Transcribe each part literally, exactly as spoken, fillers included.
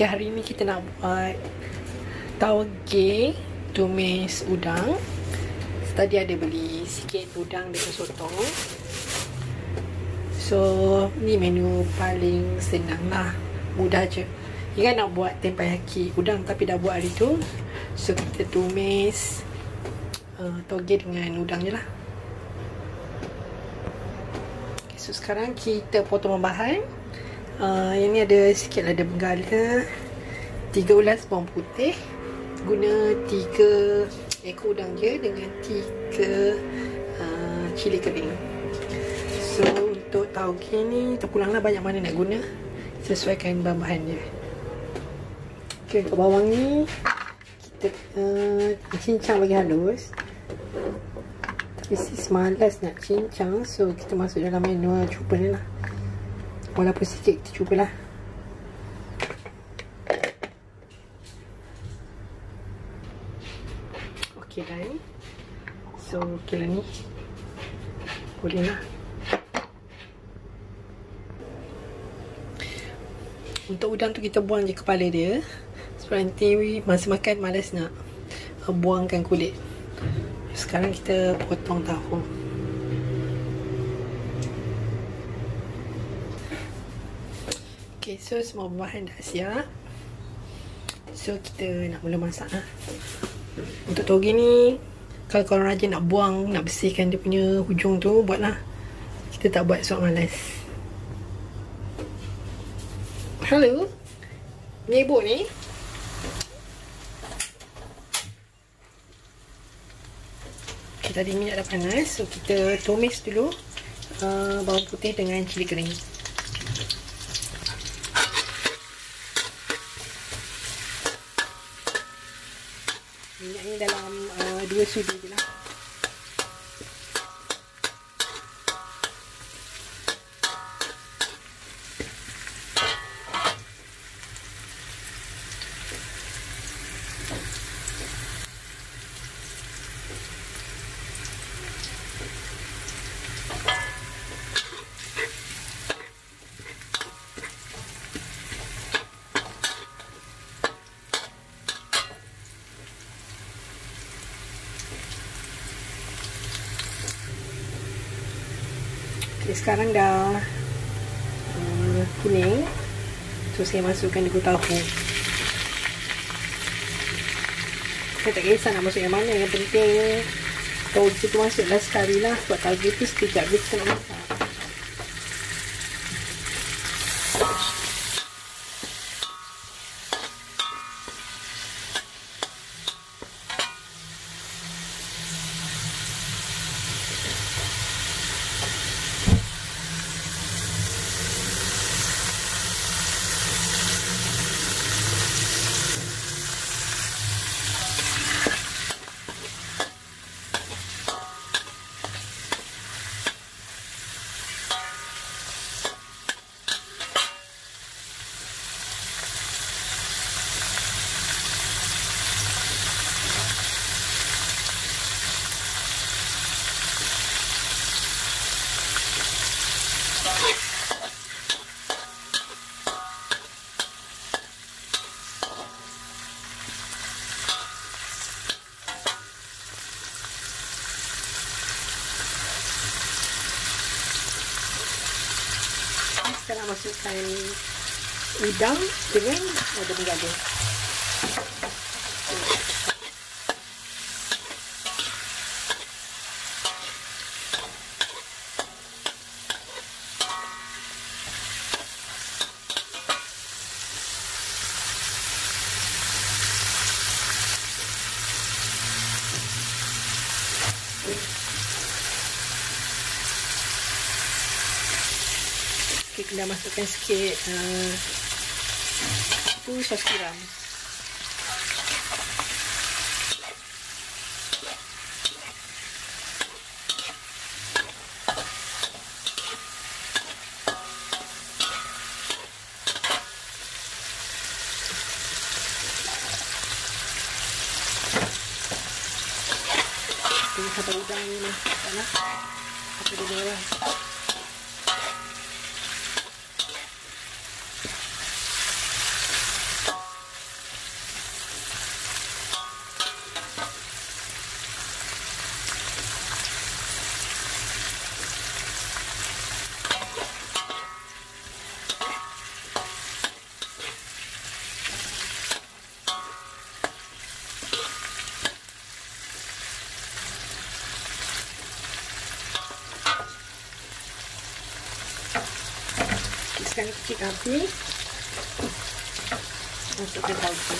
Okay, hari ni kita nak buat tauge tumis udang. Tadi ada beli sikit udang dengan sotong. So, ni menu paling senang lah. Mudah je. Ingat nak buat tempayaki udang tapi dah buat hari tu. So, kita tumis uh, tauge dengan udang je lah. Okay, so, sekarang kita potong bahan. Uh, yang ni ada sikit ada benggala, tiga ulas bawang putih, guna tiga ekor udang je dengan tiga uh, cili kering. So untuk tauge ni terpulanglah banyak mana nak guna, sesuaikan bahan-bahan dia. Okay, untuk bawang ni kita uh, cincang bagi halus, tapi sis malas nak cincang, so kita masuk dalam manual cuba ni lah. Walaupun sikit kita cubalah. Okey dah. So kira ni boleh lah. Untuk udang tu kita buang je kepala dia, sebab nanti masa makan malas nak uh, buangkan kulit. Sekarang kita potong tahu. Okay, so semua bahan dah siap. So kita nak mula masak lah. Untuk tauge ni, kalau korang rajin nak buang, nak bersihkan dia punya hujung tu, buatlah. Kita tak buat sebab malas. Hello, ni ibu ni. Okay, tadi minyak dah panas, so kita tumis dulu uh, bawang putih dengan cili kering. Minyak ni dalam uh, dua sudu je lah. Okay, sekarang dah uh, kuning. So saya masukkan degu tahu. Saya tak kisah nak masuk yang mana, yang penting tauge tu masuklah sekali lah. Sebab tauge tu sekejap je kita nak masak. Sekarang masukkan udang dengan ada benggala. Kita masukkan sikit uh, tu sos tiram. Ini sampai udang ni masukkan lah. Apa dia merah. Masukkan kecil api. Masukkan tauge.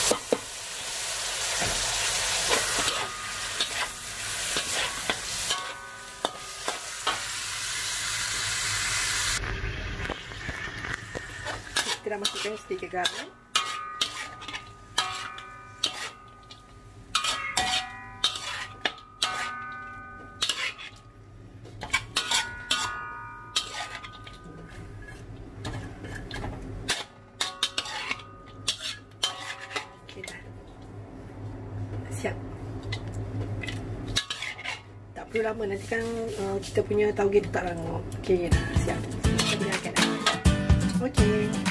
Kita dah masukkan sedikit garam. Okay, dah. Siap. Tak perlu lama, nanti kan uh, kita punya tauge tu tak rangup. Okay, dah siap. Kita biarkan dah. Okay.